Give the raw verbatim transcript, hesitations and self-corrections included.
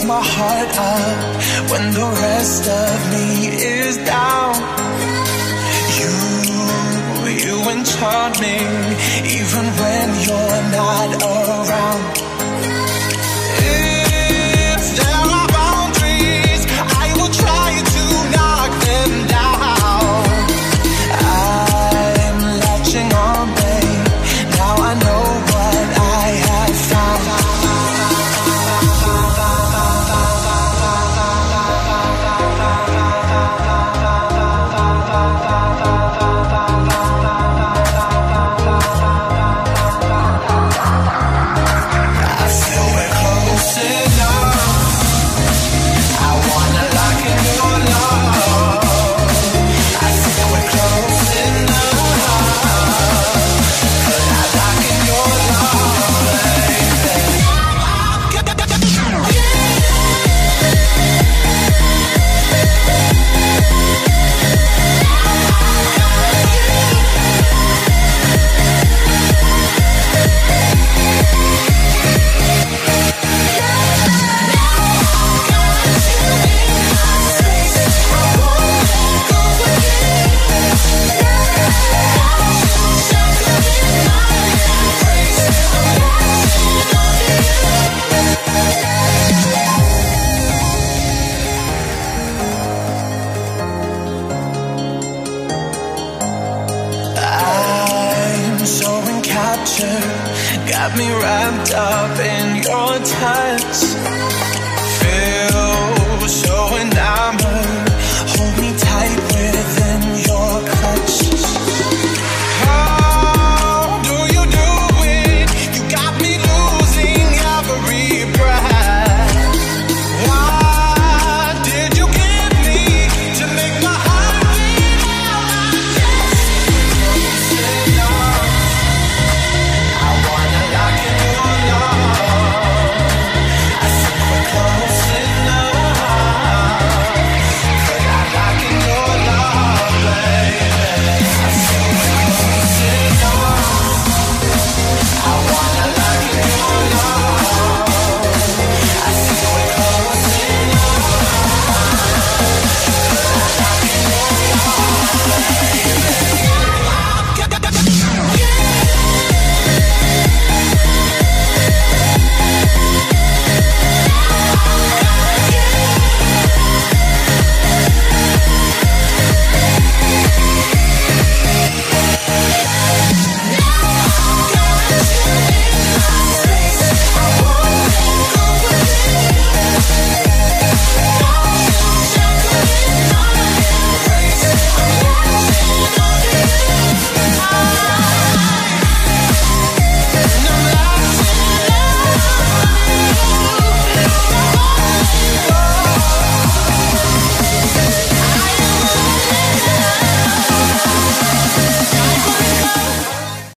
fills my heart up when the rest of me is down. You, you enchant me even when you're not around. If there are boundaries, I will try to knock them down. I'm latching on, babe. Now I know what I have found. I feel we're close enough. I wanna lock in your love. I feel we're close enough. Could I lock in your love, baby? I'm so encaptured, got me wrapped up in your touch. Feel so enamored,